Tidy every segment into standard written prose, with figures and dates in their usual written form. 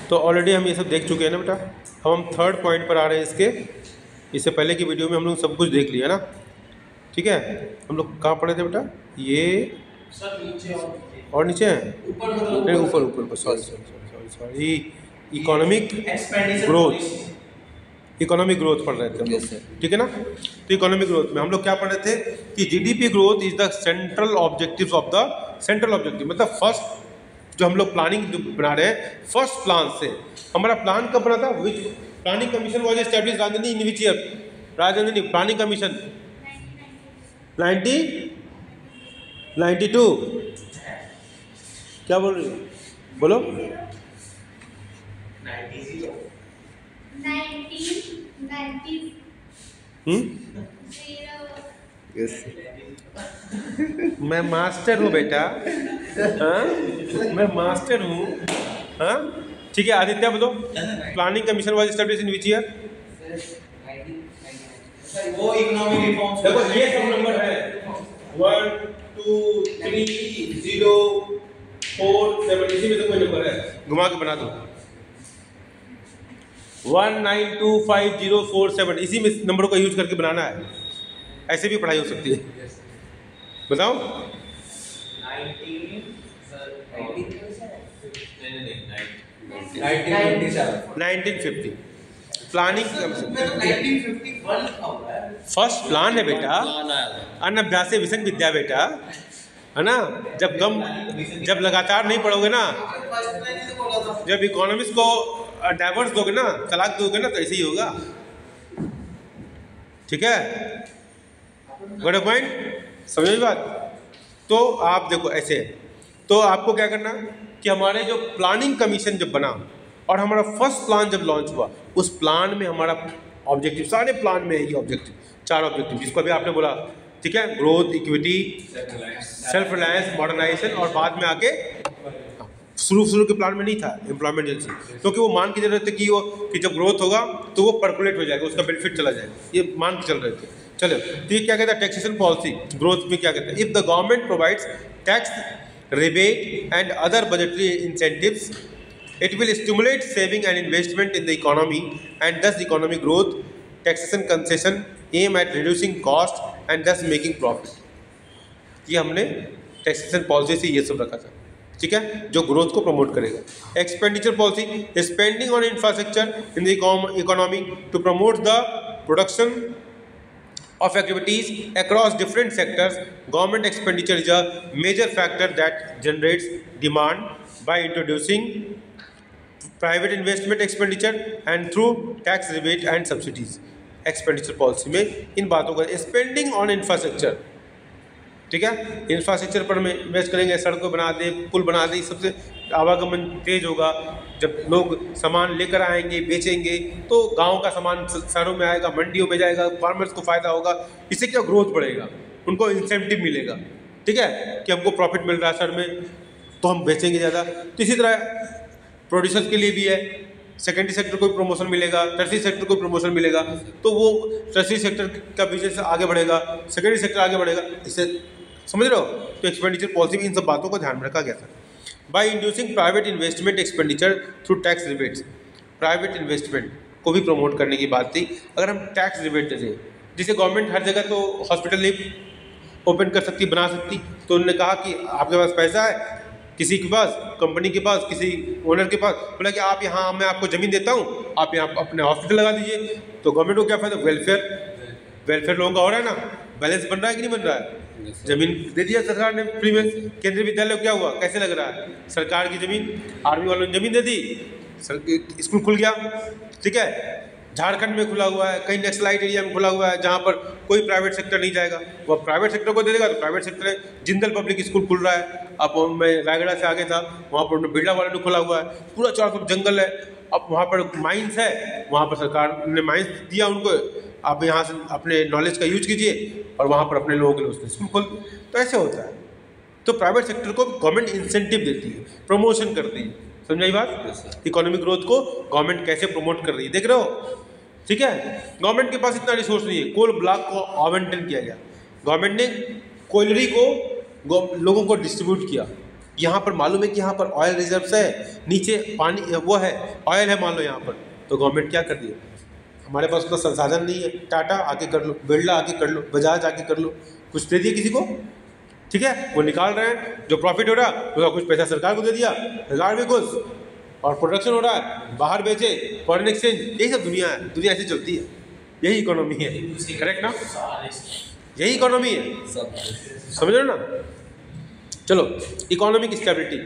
तो ऑलरेडी हम ये सब देख चुके हैं ना बेटा। अब हम थर्ड पॉइंट पर आ रहे हैं इसके। इससे पहले की वीडियो में हम लोग सब कुछ देख लिया ना, ठीक है। हम लोग कहाँ पढ़े थे बेटा? ये सर नीचे और नीचे है, ऊपर नहीं ऊपर sorry economic growth, economic growth पढ़ रहे थे हम लोग, ठीक है ना। तो इकोनॉमिक ग्रोथ में हम लोग क्या पढ़ रहे थे कि GDP growth is the central objectives of the central objective, मतलब फर्स्ट जो हम लोग प्लानिंग जो बना रहे हैं फर्स्ट प्लान से। हमारा प्लान कब बना था? Which planning commission was establish राजधानी इन विच ईयर? राजधानी प्लानिंग कमीशन 92 क्या बोल रही हो? बोलो। 1990 मैं मास्टर हूँ बेटा, हाँ मैं मास्टर हूँ, हाँ ठीक है। आदित्य बोलो, planning commission was establish in which year? वो इकोनॉमिक रिफॉर्म्स। देखो ये सब नंबर है 1 2 3 0 4 7, इसी में से कोई नंबर है, घुमा के बना दो 1925047, इसी में नंबरों का यूज करके बनाना है। ऐसे भी पढ़ाई हो सकती है, बताओ। 1950 प्लानिंग फर्स्ट प्लान है बेटा, अनअभ्यासे विषम विद्या बेटा, है ना। जब लगातार नहीं पढ़ोगे ना, जब इकोनॉमिक्स को डाइवर्स दोगे ना, तलाक दोगे ना, तो ऐसे ही होगा, ठीक है। Got a point? समझ में बात? तो आप देखो ऐसे है, तो आपको क्या करना कि हमारे जो प्लानिंग कमीशन जब बना और हमारा फर्स्ट प्लान जब लॉन्च हुआ, उस प्लान में हमारा ऑब्जेक्टिव, सारे प्लान में ये ऑब्जेक्टिव, 4 ऑब्जेक्टिव जिसको अभी आपने बोला, ठीक है। Growth, equity, self reliance, modernisation, और बाद में आके शुरू के प्लान में नहीं था एम्प्लॉयमेंट एजेंसी, क्योंकि वो मान के चल रहे थे कि जब ग्रोथ होगा तो वो पर्कुलेट हो जाएगा, उसका बेनिफिट चला जाएगा, ये मान के चल रहे थे। चलो, तो ये क्या कहता है टैक्सेशन पॉलिसी ग्रोथ में? क्या कहता है? If the government provides tax rebate and other budgetary incentives, it will stimulate saving and investment in the economy and thus economic growth. Taxation concession aim at reducing cost and thus making profit. ये हमने taxation policy से ये सब रखा था, ठीक है, जो ग्रोथ को प्रमोट करेगा। Expenditure policy, spending on infrastructure in the economy to promote the production of activities across different sectors. Government expenditure is a major factor that generates demand by introducing private investment expenditure and through tax rebate and subsidies. Expenditure policy में इन बातों का spending on infrastructure, ठीक है, infrastructure पर में invest करेंगे, सड़कों बना दे, पुल बना दे, सबसे आवागमन तेज होगा। जब लोग सामान लेकर आएंगे, बेचेंगे, तो गांव का सामान शहरों में आएगा, मंडियों में जाएगा, फार्मर्स को फ़ायदा होगा, इससे क्या ग्रोथ बढ़ेगा, उनको इंसेंटिव मिलेगा, ठीक है, कि हमको प्रॉफिट मिल रहा है शहर में तो हम बेचेंगे ज़्यादा। तो इसी तरह प्रोड्यूसर्स के लिए भी है, सेकेंडरी सेक्टर को प्रमोशन मिलेगा, टर्सरी सेक्टर को प्रमोशन मिलेगा, तो वो टर्सरी सेक्टर का बिजनेस आगे बढ़ेगा, सेकेंडरी सेक्टर आगे बढ़ेगा, इससे समझ रहे हो। तो एक्सपेंडिचर पॉलिसी में इन सब बातों को ध्यान में रखा गया था। By inducing private investment expenditure through tax rebates, private investment को भी प्रमोट करने की बात थी। अगर हम टैक्स रिबेट दें, जैसे गवर्नमेंट हर जगह तो हॉस्पिटल नहीं ओपन कर सकती, बना सकती, तो उन्होंने कहा कि आपके पास पैसा है, किसी के पास, कंपनी के पास, किसी ओनर के पास, बोला कि आप यहाँ, मैं आपको ज़मीन देता हूँ, आप यहाँ अपने हॉस्पिटल लगा दीजिए। तो गवर्नमेंट को क्या फ़ायदा? वेलफेयर लोगों का हो रहा है ना, बैलेंस बन रहा है कि नहीं बन रहा है? ज़मीन दे दिया सरकार ने फ्री में। केंद्रीय विद्यालय क्या हुआ, कैसे लग रहा है? सरकार की ज़मीन, आर्मी वालों ने ज़मीन दे दी, स्कूल खुल गया, ठीक है। झारखंड में खुला हुआ है, कहीं नक्सलाइट एरिया में खुला हुआ है, जहाँ पर कोई प्राइवेट सेक्टर नहीं जाएगा, वो प्राइवेट सेक्टर को दे देगा। तो प्राइवेट सेक्टर है, जिंदल पब्लिक स्कूल खुल रहा है। अब मैं रायगढ़ से आगे था, वहाँ पर बिरला वाले ने खोला हुआ है, पूरा चारों तरफ जंगल है। अब वहाँ पर माइंस है, वहाँ पर सरकार ने माइंस दिया उनको, आप यहाँ से अपने नॉलेज का यूज कीजिए और वहाँ पर अपने लोगों के लिए उसने स्कूल खोल। तो ऐसे होता है। तो प्राइवेट सेक्टर को गवर्नमेंट इंसेंटिव देती है, प्रमोशन करती है। समझाई बात? इकोनॉमिक ग्रोथ को गवर्नमेंट कैसे प्रमोट कर रही है, देख रहे हो, ठीक है। गवर्नमेंट के पास इतना रिसोर्स नहीं है, कोल ब्लॉक को आवंटन किया गया, गवर्नमेंट ने कोयलरी को लोगों को डिस्ट्रीब्यूट किया, यहाँ पर मालूम है कि यहाँ पर ऑयल रिजर्व्स है, नीचे पानी वो है, ऑयल है मान लो यहाँ पर, तो गवर्नमेंट क्या कर दी, हमारे पास उतना संसाधन नहीं है, टाटा आके कर लो, बिरला आके कर लो, बजाज आके कर लो, कुछ दे दिए किसी को, ठीक है, वो निकाल रहे हैं, जो प्रॉफिट हो रहा है उसका कुछ पैसा सरकार को दे दिया, सरकार भी खुश, और प्रोडक्शन हो रहा है, बाहर बेचे, फॉरेन एक्सचेंज, यही सब दुनिया है, दुनिया ऐसे चलती है, यही इकोनॉमी है, करेक्ट ना, यही इकोनॉमी है, समझ रहे हो ना। चलो economic stability,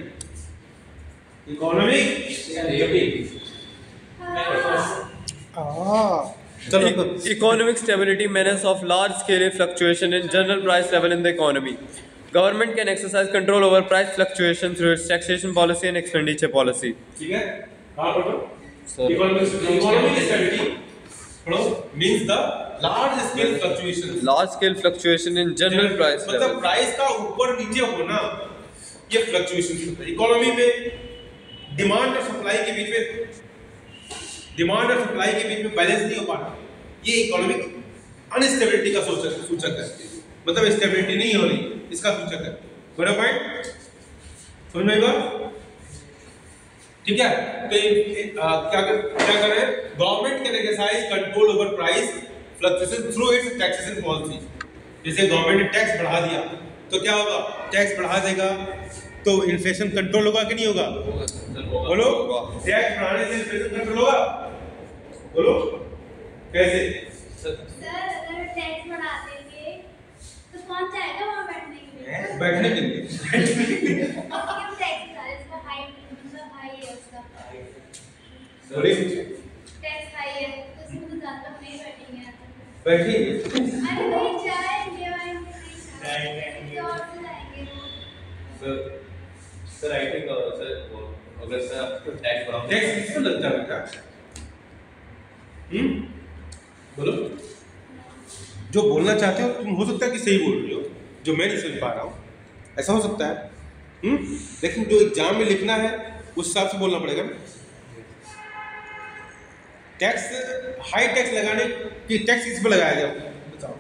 Economic stability menace of large scale fluctuation in general price level in the economy. Government can exercise control over price fluctuation through its taxation policy and expenditure policy. ठीक है, कहाँ पढ़ो? Economic stability पढ़ो means the large scale fluctuation. Large scale fluctuation in general price level. मतलब price का ऊपर नीचे होना, ये फ्लक्चुएशन होता है। इकोनॉमी में डिमांड और सप्लाई के बीच में, डिमांड और सप्लाई के बीच में बैलेंस नहीं हो पाना, ये इकोनॉमिक अनस्टेबिलिटी का सूचक है, मतलब स्टेबिलिटी नहीं हो रही, इसका सूचक है। बड़ा पॉइंट समझ में आएगा, ठीक है। तो क्या कर रहे हैं, government can exercise control over price fluctuation through its taxation policy. जैसे गवर्नमेंट ने टैक्स बढ़ा दिया तो क्या होगा, टैक्स बढ़ा देगा तो इन्फ्लेशन कंट्रोल होगा कि नहीं होगा, बोलो, टैक्स बढ़ाने से इन्फ्लेशन कंट्रोल होगा, बोलो कैसे। सर अगर टैक्स बढ़ा देंगे तो कौन चाहेगा वहाँ बैठने के लिए, बैठने के लिए क्यों टैक्स बढ़ा रहे, इसका हाइट मतलब हाई है, उसका सॉरी टैक्स हाई है तो उसमें तो ज़्यादा लोग नहीं बैठेंगे, बैठिए, अरे नहीं जाएंगे वाएंगे और से जाएंगे सर आई थिंक सर अगर सर आपको टैक्स बढ़ाओ, टैक्स किस पे लगता है बेटा, बोलो, जो बोलना चाहते हो तुम, हो सकता है कि सही बोल रही हो, जो मैं नहीं समझ पा रहा हूँ, ऐसा हो सकता है, लेकिन जो एग्जाम में लिखना है उस हिसाब से बोलना पड़ेगा ना। टैक्स, हाई टैक्स लगाने की, टैक्स किस पे लगाया जाए बताओ,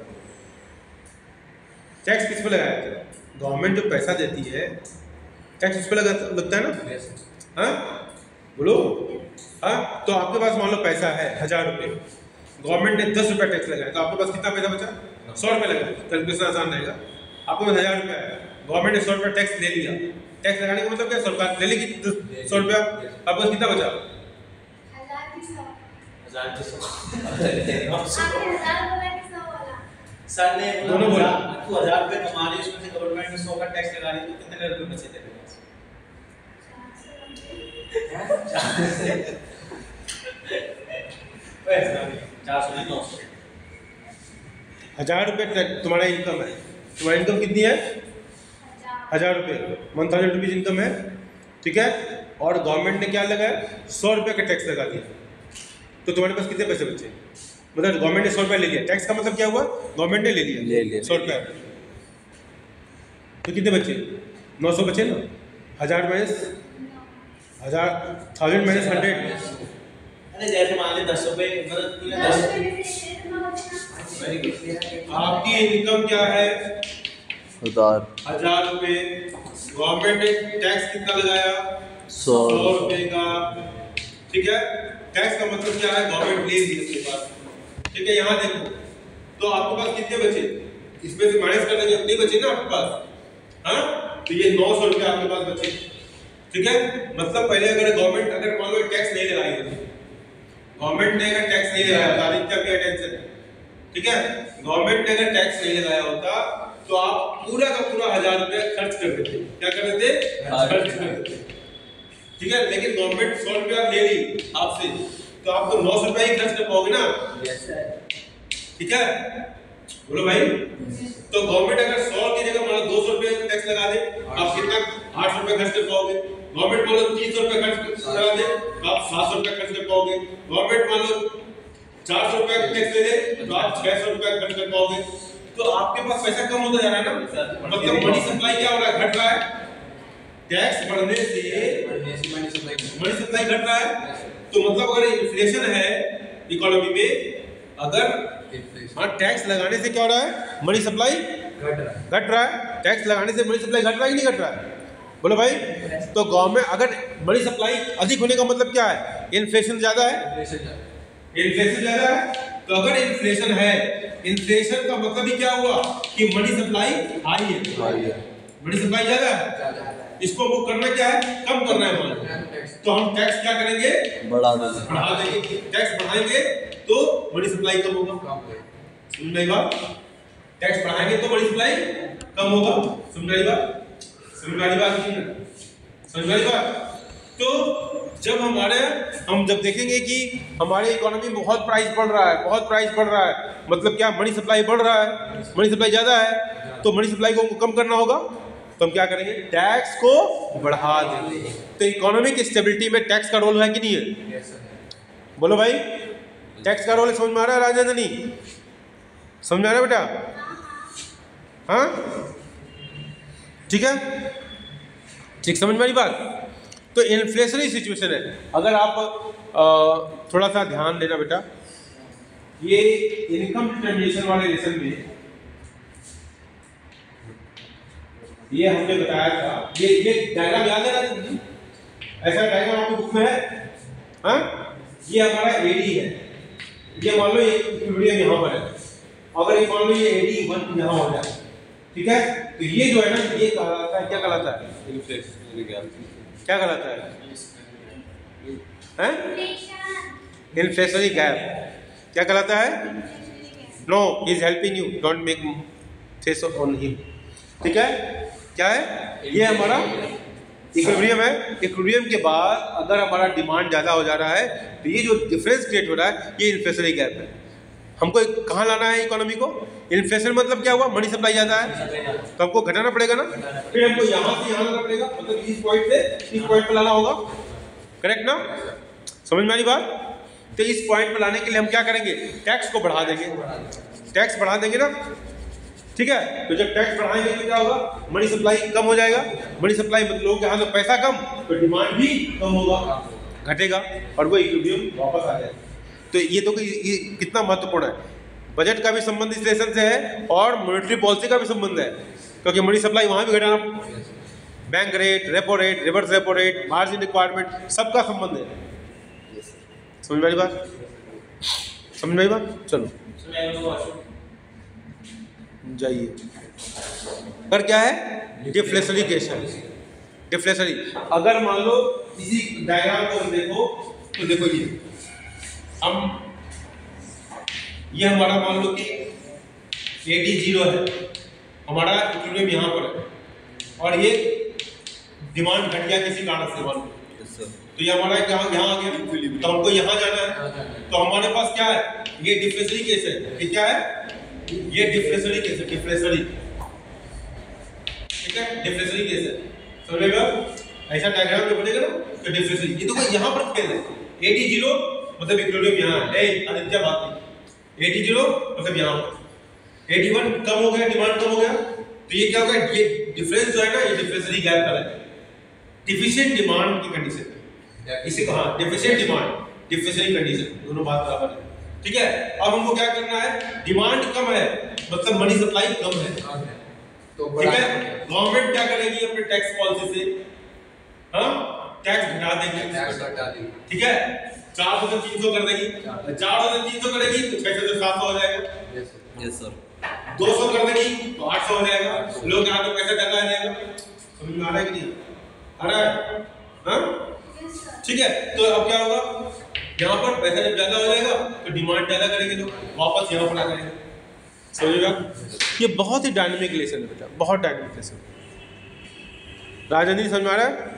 टैक्स किस पे लगाया जाए, गवर्नमेंट जो पैसा देती है टैक्स उस पे लगता है ना, हाँ बोलो, हाँ, तो आपके पास मान लो पैसा है 1000 रुपये, गवर्नमेंट ने 10 रुपये टैक्स लगाया, तो आपके पास कितना पैसा बचा, 100 रुपये लगा, कैलकुलेशन आसान रहेगा, आपके पास 1000 रुपये है, गवर्नमेंट ने 100 रुपये टैक्स ले लिया, टैक्स लगाने का मतलब क्या, सरकार ले लेगी 100 रुपया, आपके पास कितना बचा, 1000 की 100 आपने 1000 बोला कि 100 बोला, सर ने दोनों बोला, तू 1000 रुपए कमा रही है, उसमें से गवर्नमेंट ने 100 का टैक्स लगा रही है, तो कितने रुपए बचे तेरे पास, 1000 रुपये तुम्हारा इनकम है, तुम्हारी इनकम कितनी है, 1000 रुपये, 1000 रुपीज़ इनकम है, ठीक है, और गवर्नमेंट ने क्या लगाया, 100 रुपये का टैक्स लगा दिया, तो तुम्हारे पास कितने पैसे बचे, मतलब गवर्नमेंट ने 100 रुपये ले लिया, टैक्स का मतलब क्या हुआ, गवर्नमेंट ने ले लिया 100 रुपये, तो कितने बचे, 900 बचे ना, 1000 माइनस 1000 माइनस 100, अरे जैसे मान ले 10 रुपए, मतलब तूने 10 आपकी इनकम क्या है, 1000 रुपये, गवर्नमेंट ने टैक्स कितना लगाया, 100 रुपये का, ठीक है, टैक्स का मतलब क्या है, गवर्नमेंट ले ली उसके पास, ठीक है, यहाँ देखो, तो आपके पास कितने बचे, इसमें से माइनस करने के कितने बचे ना आपके पास, हाँ, तो ये 900 रुपये आपके पास बचे, ठीक है, मतलब पहले अगर गवर्नमेंट, अगर मान लो टैक्स नहीं लगाई होती, गवर्नमेंट ने अगर टैक्स नहीं लगाया होता, अधिकता क्या टेंशन, ठीक है, गवर्नमेंट ने अगर टैक्स नहीं लगाया होता तो आप पूरा का पूरा 1000 रुपये खर्च कर देते, क्या कर देते, खर्च कर देते, ठीक है, लेकिन गवर्नमेंट 100 रुपया ले ली आपसे, तो आप तो 900 रुपया ही खर्च कर पाओगे ना, ठीक है, बोलो भाई, तो गवर्नमेंट अगर 100 की जगह मान लो 200 रुपये टैक्स लगा दे, आप कितना 8 रुपये खर्च कर पाओगे, गवर्नमेंट मान लो 300 रुपये खर्च लगा दे, आप 700 रुपये खर्च कर पाओगे, गवर्नमेंट मान लो 400 रुपये टैक्स ले ले तो आप 600 रुपये खर्च कर पाओगे, तो आपके पास पैसा कम होता जा रहा है ना, मतलब मनी सप्लाई क्या हो रहा है, घट रहा है, टैक्स बढ़ने से मनी सप्लाई घट रहा है, तो मतलब अगर इन्फ्लेशन है इकोनॉमी में, अगर हाँ टैक्स लगाने से क्या हो रहा है, मनी सप्लाई घट रहा है, टैक्स लगाने से मनी सप्लाई घट रहा है कि नहीं घट रहा है, बोलो भाई। तो गवर्नमेंट अगर मनी सप्लाई अधिक होने का मतलब क्या है? इन्फ्लेशन ज़्यादा है, इन्फ्लेशन ज़्यादा है। तो अगर इन्फ्लेशन है, इन्फ्लेशन का मतलब ही क्या हुआ कि मनी सप्लाई हाई है, मनी सप्लाई ज़्यादा है। इसको हमको करना क्या है? कम करना है हमारे। तो हम टैक्स क्या करेंगे? बढ़ा देंगे। टैक्स बढ़ाएंगे तो मनी सप्लाई कम होगा। समझ में बात? टैक्स बढ़ाएंगे तो मनी सप्लाई कम होगा। समझ में बात? समझ में बात? तो जब हम जब देखेंगे कि हमारे इकोनॉमी में बहुत प्राइस बढ़ रहा है, बहुत प्राइस बढ़ रहा है, मतलब क्या? मनी सप्लाई बढ़ रहा है, मनी सप्लाई ज़्यादा है, तो मनी सप्लाई को कम करना होगा। तो हम क्या करेंगे? टैक्स को बढ़ा देंगे। तो इकोनॉमिक स्टेबिलिटी में टैक्स का रोल है कि नहीं है? बोलो भाई, टैक्स का रोल है। समझ में आ रहा है राजेंद्र? समझ में आ रहा है बेटा? हाँ, ठीक है, ठीक, समझ में आ रही बात? तो इन्फ्लेशनरी सिचुएशन है। अगर आप थोड़ा सा ध्यान देना बेटा, ये इनकम डिटरमिनेशन वाले लेसन में ये हमने बताया था। ये डायग्राम याद है ना? ऐसा डायग्राम आपकी बुक में है? हाँ, ये हमारा एडी है। ये मान लो ये इक्विलिब्रियम यहाँ पर है। अगर ये मान लो ये एडी 1 यहाँ हो जाए, ठीक है, तो ये जो है ना, ये कहलाता है, क्या कहलाता है? Inflationary gap. क्या कहलाता है? Inflationary gap. क्या कहलाता है? No, he is helping you, don't make face on him. ठीक है, क्या है? ये हमारा इक्विलिब्रियम है। इक्विलिब्रियम के बाद अगर हमारा डिमांड ज़्यादा हो जा रहा है तो ये जो डिफरेंस क्रिएट हो रहा है, ये इन्फ्लेशनरी गैप है। हमको कहाँ लाना है इकोनॉमी को? इन्फ्लेशन मतलब क्या हुआ? मनी सप्लाई ज़्यादा है, तो हमको घटाना पड़ेगा ना। फिर हमको यहाँ से यहाँ लाना पड़ेगा, मतलब इस पॉइंट से इस पॉइंट पर लाना होगा। करेक्ट ना? समझ में आ रही बात? तो इस पॉइंट पर लाने के लिए हम क्या करेंगे? टैक्स को बढ़ा देंगे। टैक्स बढ़ा देंगे ना, ठीक है। तो जब टैक्स बढ़ाएंगे तो क्या होगा? मनी सप्लाई कम हो जाएगा। मनी सप्लाई मतलब लोगों के हाथ में पैसा कम, तो डिमांड भी कम होगा, घटेगा, और वो इक्विलिब्रियम वापस आ जाएगा। तो ये तो ये कितना महत्वपूर्ण है। बजट का भी संबंध इस लेसन से है और मॉनेटरी पॉलिसी का भी संबंध है, क्योंकि मनी सप्लाई वहाँ भी घटाना, bank rate, repo rate, reverse repo rate, margin requirement, सबका संबंध है। समझ में आई बात? समझ में आई बात? चलो जाइए। पर क्या है? डिफ्लेशनरी केस है। डिफ्लेशनरी, अगर मान लो इसी डायग्राम को देखो तो देखो ये हमारा मान लो कि AD 0 है, हमारा इक्विलिब्रियम यहाँ पर है, और ये डिमांड घट गया किसी कारण से, मान लो तो ये हमारा यहाँ आ गया, तो हमको यहाँ जाना है। तो हमारे पास क्या है? ये डिफ्लेशनरी केस है। ये क्या है? ये डिफ्लेशनरी केस है। डिफ्लेशनरी, ठीक है, डिफ्लेशनरी केस है। समझेगा? ऐसा डायग्राम जो बनेगा ना, तो डिफ्लेशनरी। ये तो यहाँ पर खेल है। AD 0 मतलब इक्विलिब्रियम यहाँ है। आदित्य बात नहीं, AD 0 मतलब यहाँ पर। AD 1 कम हो गया, डिमांड कम हो गया, तो ये क्या होगा? ये डिफरेंस जो है ना, ये डिफ्लेशनरी गैप का है। डिफिशिएंट डिमांड की कंडीशन, इसे कहा डिफिशिएंट डिमांड, डिफ्लेशनरी कंडीशन, दोनों बात बराबर है। ठीक है, अब हमको क्या करना है? डिमांड कम है मतलब मनी सप्लाई कम है, ठीक है। गवर्नमेंट क्या करेगी अपने टैक्स पॉलिसी से? टैक्स घटा देंगे, ठीक है। 4,300 कर देगी, 4,300 करेगी तो 6,700 हो जाएगा। Yes sir. 200 कर देगी तो 800 हो जाएगा। लोग यहाँ पे पैसा ज्यादा आ जाएगा। समझ में आ रहा है कि नहीं आ रहा है? ठीक है, तो अब क्या होगा? यहाँ पर पैसा जब ज्यादा हो जाएगा तो डिमांड ज्यादा करेंगे, तो वापस यहाँ पर आ जाएंगे। समझेगा? ये बहुत ही डायनेमिक लेसन है बेटा, बहुत डायनेमिक लेसन। राजेंद्र समझ में आ रहा है?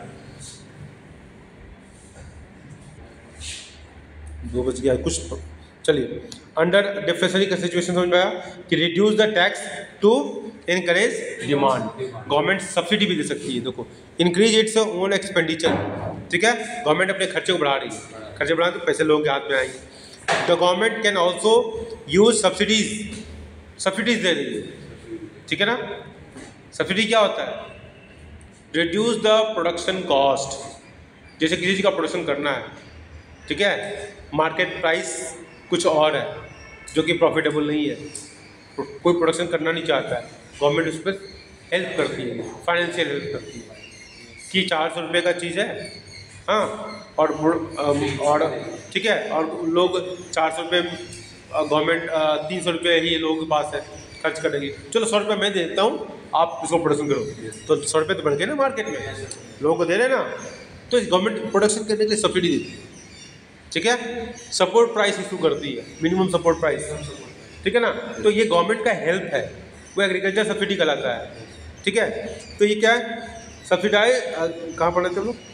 2 बज गया कुछ। चलिए, अंडर डिफ्लेशनरी का सिचुएशन समझ में आया कि reduce the tax to encourage demand. Government subsidy भी दे सकती है। देखो, इंक्रीज इट्स ओन एक्सपेंडिचर, ठीक है। गवर्नमेंट अपने खर्चे को बढ़ा रही है, खर्चे बढ़ा तो पैसे लोगों के हाथ में आएंगे। The government can also use subsidies, subsidies दे रही है, ठीक है ना। सब्सिडी क्या होता है? Reduce the production cost. जैसे किसी चीज़ का प्रोडक्शन करना है, ठीक है, मार्केट प्राइस कुछ और है जो कि प्रॉफिटेबल नहीं है, कोई प्रोडक्शन करना नहीं चाहता है, गवर्नमेंट उस पर हेल्प करती है, फाइनेंशियल हेल्प करती है। कि 400 रुपये का चीज़ है, हाँ, और ठीक है, और लोग 400 रुपये गवर्नमेंट 300 रुपये ही लोगों के पास है खर्च करेगी, चलो 100 रुपये मैं दे देता हूँ, आप इसको प्रोडक्शन करो, तो 100 रुपये तो बढ़ गए ना मार्केट में, लोगों को दे रहे ना, तो गवर्नमेंट प्रोडक्शन करने के लिए सब्सिडी देती है, ठीक है, सपोर्ट प्राइस इशू करती है, मिनिमम सपोर्ट प्राइस, ठीक है ना, तो ये गवर्नमेंट का हेल्प है, वो एग्रीकल्चर सब्सिडी कहलाता है, ठीक है, तो ये क्या है, सब्सिडाइज कहाँ पढ़े थे हम लोग,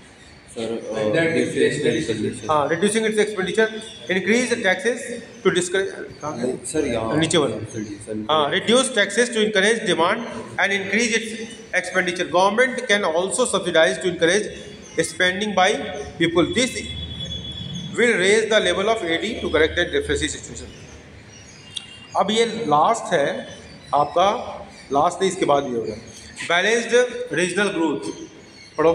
हाँ, reducing its expenditure, increase taxes to discourage, sir यहाँ नीचे वाला, हाँ, reduce taxes to encourage demand and increase its expenditure, government can also subsidize to encourage spending by people, this will raise the level of AD to correct that deficit situation. अब ये last है आपका, last नहीं, इसके बाद ये होगा balanced regional growth, पढ़ो,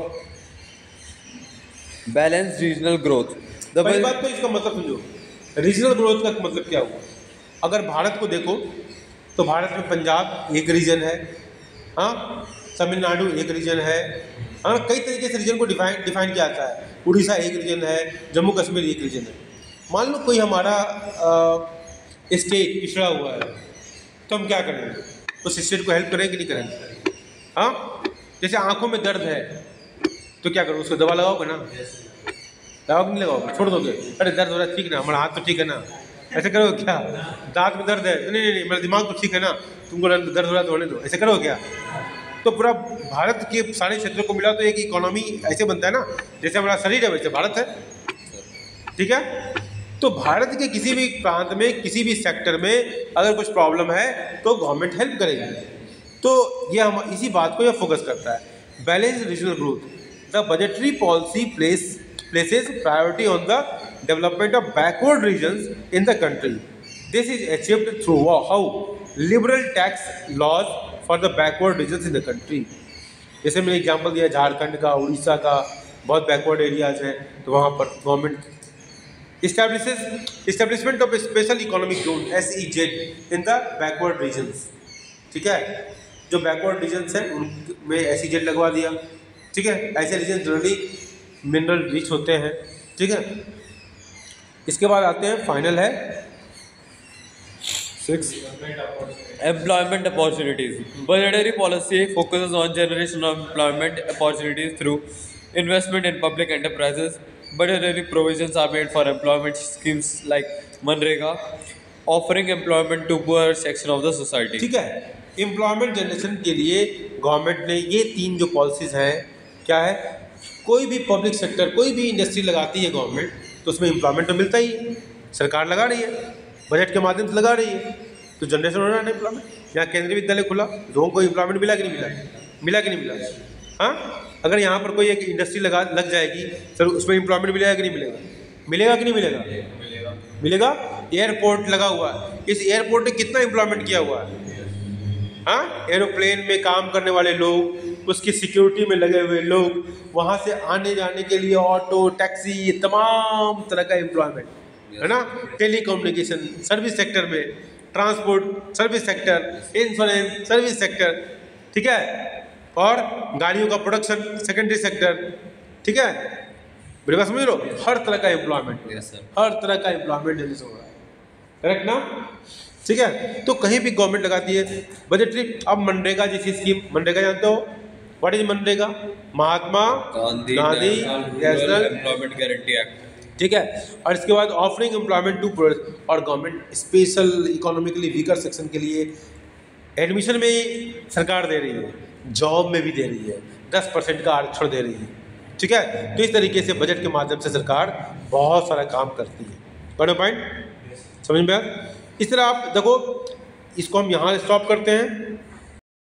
बैलेंस रीजनल ग्रोथ। पहली बात तो इसका मतलब समझो, रीजनल ग्रोथ का मतलब क्या हुआ, अगर भारत को देखो तो भारत में पंजाब एक रीजन है, हाँ, तमिलनाडु एक रीजन है, हाँ, कई तरीके से रीजन को डिफाइन किया जाता है, उड़ीसा एक रीजन है, जम्मू कश्मीर एक रीजन है। मान लो कोई हमारा स्टेट पिछड़ा हुआ है, तो हम क्या करेंगे, उस स्टेट को हेल्प करेंगे कि नहीं करेंगे, हाँ, जैसे आंखों में दर्द है तो क्या करो, उसको दवा लगाओगे ना, दवा नहीं लगाओगे, छोड़ दोगे, अरे दर्द हो रहा है, ठीक ना, हमारा हाथ तो ठीक है ना, ऐसे करोगे क्या, दांत में दर्द है, नहीं नहीं नहीं मेरा दिमाग तो ठीक है ना, तुमको दर्द हो रहा है तो होने दो, ऐसे करोगे क्या। तो पूरा भारत के सारे क्षेत्रों को मिला तो एक इकोनॉमी ऐसे बनता है ना, जैसे हमारा शरीर है वैसे भारत है, ठीक है, तो भारत के किसी भी प्रांत में, किसी भी सेक्टर में अगर कुछ प्रॉब्लम है तो गवर्नमेंट हेल्प करेगी, तो ये हम इसी बात को ये फोकस करता है। Balance regional growth, the budgetary policy places priority on the development of backward regions in the country. This is achieved through how liberal tax laws for the backward regions in the country. जैसे मैंने example दिया झारखंड का, उड़ीसा का, बहुत backward areas हैं, तो वहाँ पर government establishment of a special economic zone SEZ in the backward regions, ठीक है, जो बैकवर्ड रीजन्स हैं उनमें SEZ लगवा दिया, ठीक है, ऐसे रीजन जनरली मिनरल रिच होते हैं, ठीक है। इसके बाद आते हैं, फाइनल है 6, employment opportunities. Budgetary policy focuses on generation of employment opportunities through investment in public enterprises. Budgetary provisions are made for employment schemes like मनरेगा, offering employment to poor section of the society. ठीक है, employment generation के लिए government ने ये 3 जो policies हैं, क्या है, कोई भी पब्लिक सेक्टर, कोई भी इंडस्ट्री लगाती है गवर्नमेंट, तो उसमें एम्प्लॉयमेंट तो मिलता ही है, सरकार लगा रही है, बजट के माध्यम से लगा रही है, तो जनरेशन हो रहा है एम्प्लॉयमेंट। यहाँ केंद्रीय विद्यालय खुला, लोगों को एम्प्लॉयमेंट मिला कि नहीं मिला, मिला कि नहीं मिला, हाँ, अगर यहाँ पर कोई एक इंडस्ट्री लग जाएगी, सर उसमें एम्प्लॉयमेंट मिलेगा कि नहीं मिलेगा, मिलेगा कि नहीं मिलेगा, मिलेगा। एयरपोर्ट लगा हुआ है, इस एयरपोर्ट ने कितना एम्प्लॉयमेंट किया हुआ है, हाँ, एरोप्लेन में काम करने वाले लोग, उसकी सिक्योरिटी में लगे हुए लोग, वहाँ से आने जाने के लिए ऑटो, टैक्सी, तमाम तरह का एम्प्लॉयमेंट है ना, टेलीकम्युनिकेशन सर्विस सेक्टर में, transport service sector, insurance service sector, ठीक है, और गाड़ियों का प्रोडक्शन सेकेंडरी सेक्टर, ठीक है, मेरी बात समझ लो, हर तरह का एम्प्लॉयमेंट, हर तरह का एम्प्लॉयमेंट जनरेशन हो रहा है, करेक्ट ना, ठीक है। तो कहीं भी गवर्नमेंट लगाती है बजटरी। अब मनरेगा जैसी स्कीम, मनरेगा जानते हो, व्हाट इज मनरेगा, Mahatma Gandhi national employment guarantee act, ठीक है, और इसके बाद ऑफरिंग एम्प्लॉयमेंट टू, और government special economically weaker section के लिए एडमिशन में सरकार दे रही है, जॉब में भी दे रही है, 10% का आरक्षण दे रही है, ठीक है। तो इस तरीके से बजट के माध्यम से सरकार बहुत सारा काम करती है, बड़ा पॉइंट समझ में आया। इस तरह आप देखो, इसको हम यहाँ स्टॉप करते हैं।